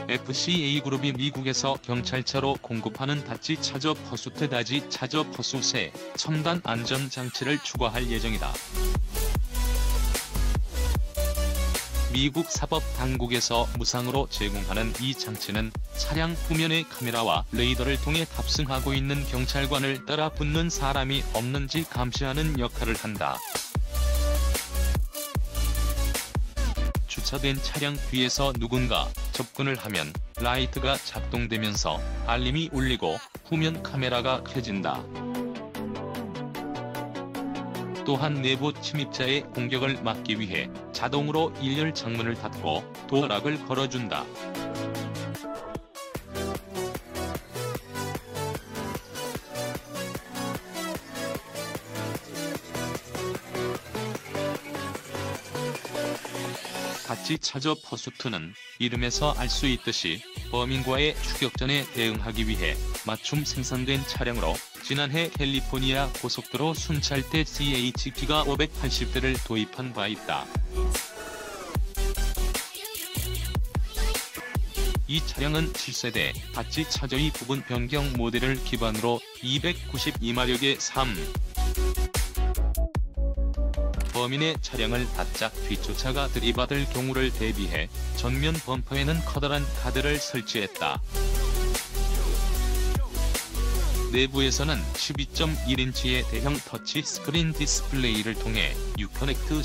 FCA그룹이 미국에서 경찰차로 공급하는 다치 차저 퍼수트 다지 차저 퍼수세 첨단 안전장치를 추가할 예정이다. 미국 사법당국에서 무상으로 제공하는 이 장치는 차량 후면의 카메라와 레이더를 통해 탑승하고 있는 경찰관을 따라 붙는 사람이 없는지 감시하는 역할을 한다. 주차된 차량 뒤에서 누군가 접근을 하면 라이트가 작동되면서 알림이 울리고 후면 카메라가 켜진다. 또한 내부 침입자의 공격을 막기 위해 자동으로 일렬 창문을 닫고 도어락을 걸어준다. 다치 차저 퍼수트는 이름에서 알 수 있듯이 범인과의 추격전에 대응하기 위해 맞춤 생산된 차량으로 지난해 캘리포니아 고속도로 순찰대 CHP가 580대를 도입한 바 있다. 이 차량은 7세대 다치 차저의 부분 변경 모델을 기반으로 292마력의 범인의 차량을 바짝 뒷주차가 들이받을 경우를 대비해 전면 범퍼에는 커다란 카드를 설치했다. 내부에서는 12.1인치의 대형 터치 스크린 디스플레이를 통해 유커넥트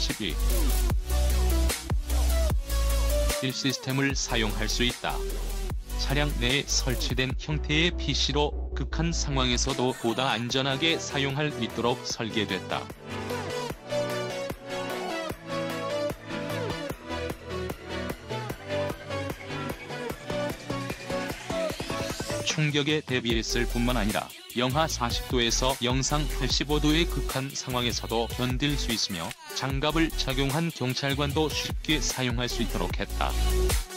1 시스템을 사용할 수 있다. 차량 내에 설치된 형태의 PC로 극한 상황에서도 보다 안전하게 사용할 수 있도록 설계됐다. 충격에 대비했을 뿐만 아니라 영하 40도에서 영상 85도의 극한 상황에서도 견딜 수 있으며 장갑을 착용한 경찰관도 쉽게 사용할 수 있도록 했다.